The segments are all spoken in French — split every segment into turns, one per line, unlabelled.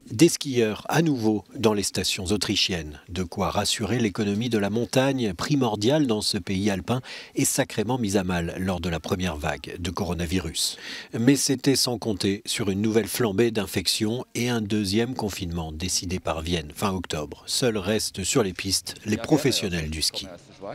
Des skieurs à nouveau dans les stations autrichiennes. De quoi rassurer l'économie de la montagne, primordiale dans ce pays alpin et sacrément mise à mal lors de la première vague de coronavirus. Mais c'était sans compter sur une nouvelle flambée d'infections et un deuxième confinement décidé par Vienne fin octobre. Seuls restent sur les pistes les professionnels du ski.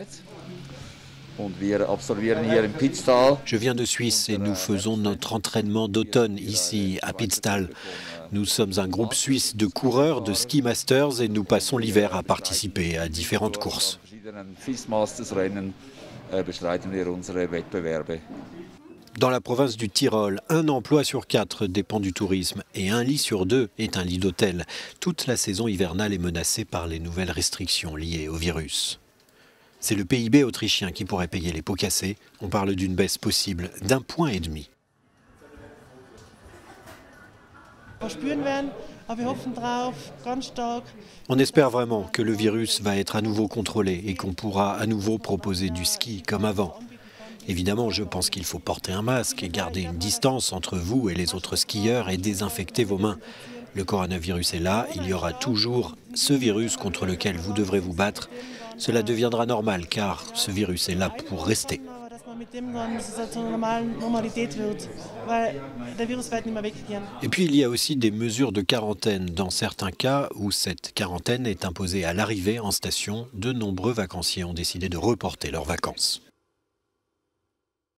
Je viens de Suisse et nous faisons notre entraînement d'automne ici à Pitztal. Nous sommes un groupe suisse de coureurs de ski masters et nous passons l'hiver à participer à différentes courses. Dans la province du Tyrol, un emploi sur 4 dépend du tourisme et un lit sur 2 est un lit d'hôtel. Toute la saison hivernale est menacée par les nouvelles restrictions liées au virus. C'est le PIB autrichien qui pourrait payer les pots cassés. On parle d'une baisse possible d'1,5 point. On espère vraiment que le virus va être à nouveau contrôlé et qu'on pourra à nouveau proposer du ski comme avant. Évidemment, je pense qu'il faut porter un masque et garder une distance entre vous et les autres skieurs et désinfecter vos mains. Le coronavirus est là, il y aura toujours ce virus contre lequel vous devrez vous battre. Cela deviendra normal car ce virus est là pour rester. Et puis il y a aussi des mesures de quarantaine dans certains cas où cette quarantaine est imposée à l'arrivée en station. De nombreux vacanciers ont décidé de reporter leurs vacances.